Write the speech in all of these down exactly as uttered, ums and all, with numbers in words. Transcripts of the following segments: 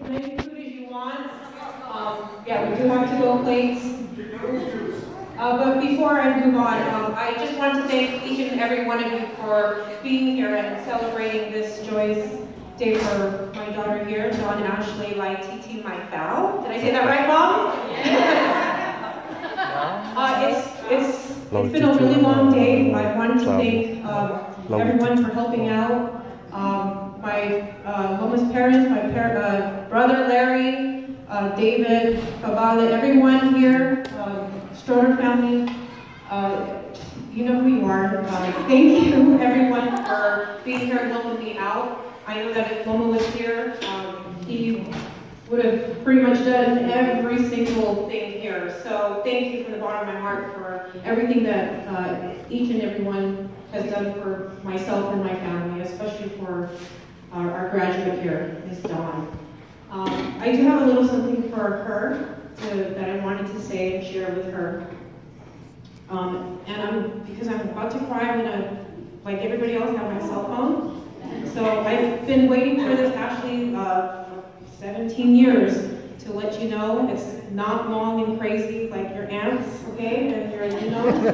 many food as you want. Um, yeah, we do have to-go plates. Uh, but before I move on, um, I just want to thank each and every one of you for being here and celebrating this joyous day for my daughter here, Dawn Ashley Laititi Maifao. Did I say that right, Mom? Yeah. uh, it's, it's, it's been a really long day. I wanted to thank um, everyone for helping out. Um, my uh, Loma's parents, my par uh, brother Larry, uh, David, Cavalli, everyone here, um, Stroder family, uh, you know who you are. Uh, thank you everyone for being here and helping me out. I know that if Loma was here, um, he would have pretty much done every single thing here. So thank you from the bottom of my heart for everything that uh, each and everyone has done for myself and my family, especially for our, our graduate here, Miz Dawn. Um, I do have a little something for her to, that I wanted to say and share with her. Um, and I'm, because I'm about to cry, I'm gonna, like everybody else, have my cell phone. So I've been waiting for this actually uh, seventeen years to let you know it's not long and crazy like your aunts, okay, and your Latinos.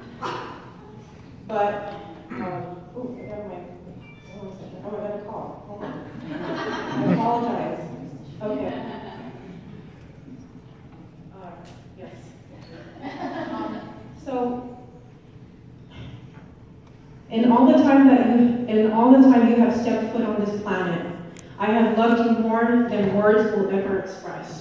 But, um, oh, I got my, hold on a second. Oh, I got a call. Hold on. I apologize. Okay. Uh, yes. Um, so, in all the time that you, in all the time you have stepped foot on this planet, I have loved you more than words will ever express.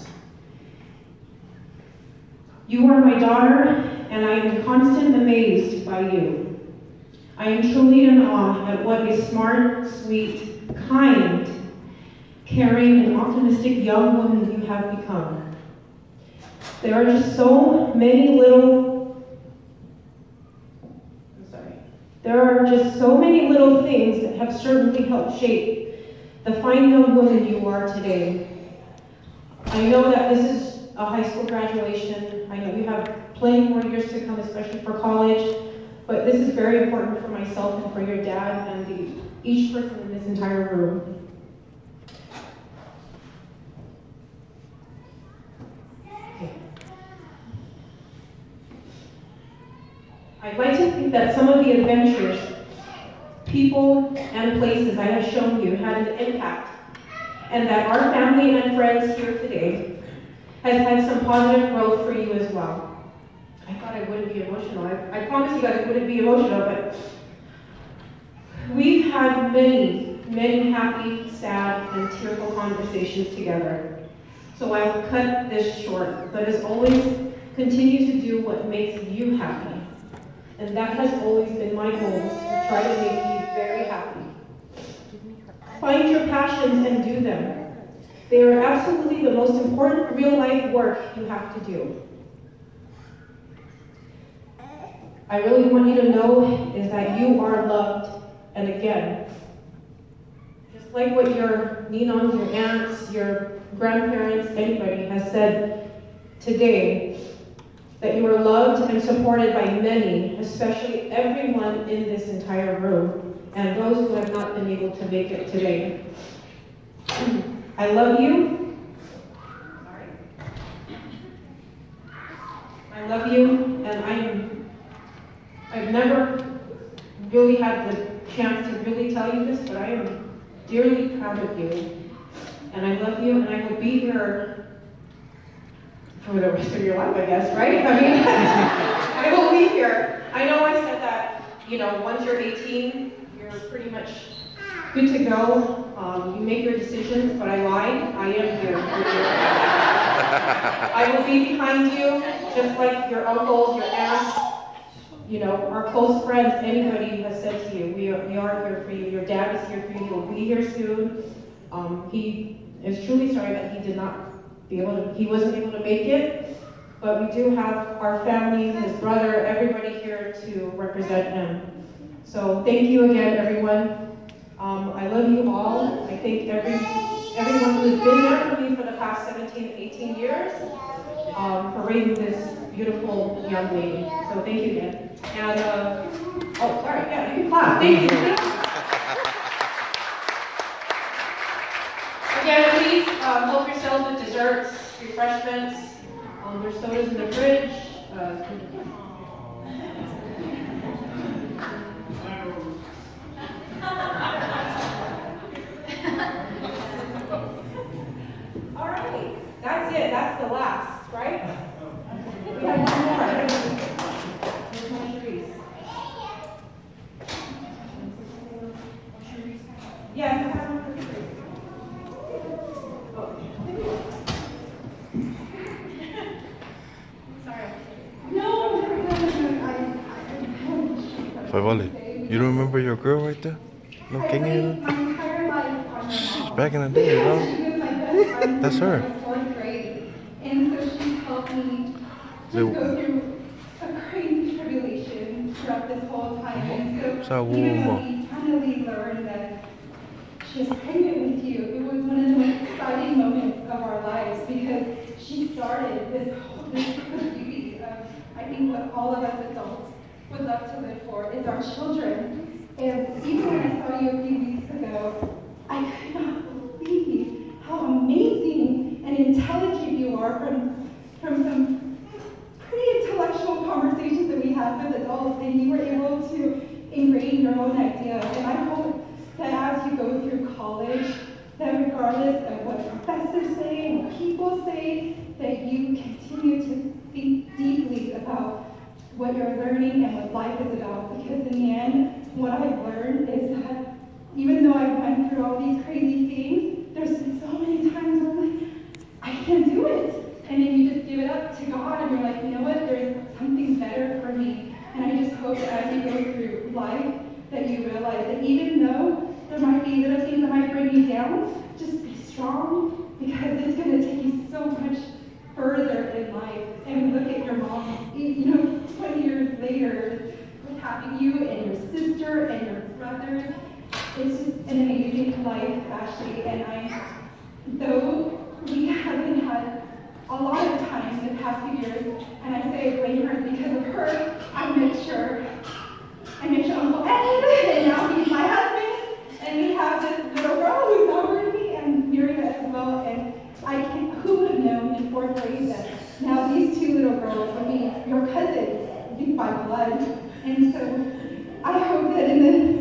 You are my daughter, and I am constantly amazed by you. I am truly in awe at what a smart, sweet, kind, caring, and optimistic young woman you have become. There are just so many little, I'm sorry, there are just so many little things that have certainly helped shape the fine young woman you are today. I know that this is a high school graduation. I know you have plenty more years to come, especially for college, but this is very important for myself and for your dad and the, each person in this entire room. Okay. I'd like to think that some of the adventures, people, and places I have shown you had an impact, and that our family and friends here today has had some positive growth for you as well. I thought I wouldn't be emotional. I, I promise you guys I wouldn't be emotional, but we've had many, many happy, sad, and tearful conversations together. So I've cut this short, but as always, continue to do what makes you happy. And that has always been my goal, to try to make you very happy. Find your passions and do them. They are absolutely the most important real-life work you have to do. I really want you to know is that you are loved, and again, just like what your ninons, your aunts, your grandparents, anybody has said today, that you are loved and supported by many, especially everyone in this entire room, and those who have not been able to make it today. I love you. Sorry. I love you, and I am I've never really had the chance to really tell you this, but I am dearly proud of you. And I love you, and I will be here for the rest of your life, I guess, right? I mean, I will be here. I know I said that, you know, once you're eighteen, you're pretty much good to go. Um, you make your decisions, but I lied. I am here for you. I will be behind you, just like your uncles, your aunts, you know, our close friends, anybody has said to you, we are, we are here for you. Your dad is here for you. He'll be here soon. Um, he is truly sorry that he did not be able to, he wasn't able to make it, but we do have our family, his brother, everybody here to represent him. So thank you again, everyone. Um, I love you all. I thank every, everyone who has been there for me for the past seventeen, eighteen years um, for raising this beautiful young lady. So thank you again. And, uh, oh, sorry, yeah, you can clap. Thank you. Again, please um, help yourselves with desserts, refreshments. Um, there's sodas in the fridge. Uh, All right, that's it. That's the last, right? We have one more. Where's my trees? Yes, I have one for trees. Favale, you don't remember your girl right there? No, can you? My entire life on her mom. Back in the day, bro. She was my best friend That's since I her. was fourth grade. And so she's helped me just The- go through a crazy tribulation throughout this whole time. And So, so even whoa, when we finally learned that she was pregnant with you, it was one of the most exciting moments of our lives because she started this whole this the beauty of, I think, what all of us adults would love to live for is our children. And even when I saw you a few weeks ago, I could not believe how amazing and intelligent you are from, from some pretty intellectual conversations that we had with adults, and you were able to ingrain your own ideas. And I hope that as you go through college, that regardless of what professors say, what people say, that you continue to think deeply about what you're learning and what life is about. Because in the end, what I've learned is that even though I've went through all these crazy things, there's been so many times where I'm like, I can't do it. And then you just give it up to God and you're like, you know what, there's something better for me. And I just hope that as you go through life, that you realize that even though there might be little things that might bring you down, just be strong, because it's going to take you so much further in life. And look at your mom, you know, twenty years later, with having you and your sister and your brothers. It's just an amazing life, Ashley. And I, though we haven't had a lot of time in the past few years, and I say I blame her because of her, I met sure, I met your Uncle Ed, and now he's my husband, and we have this little girl who's over me, and Miriam as well. And I can't, who would have known in fourth grade that now these two little girls will be your cousins by blood. And so I hope that in the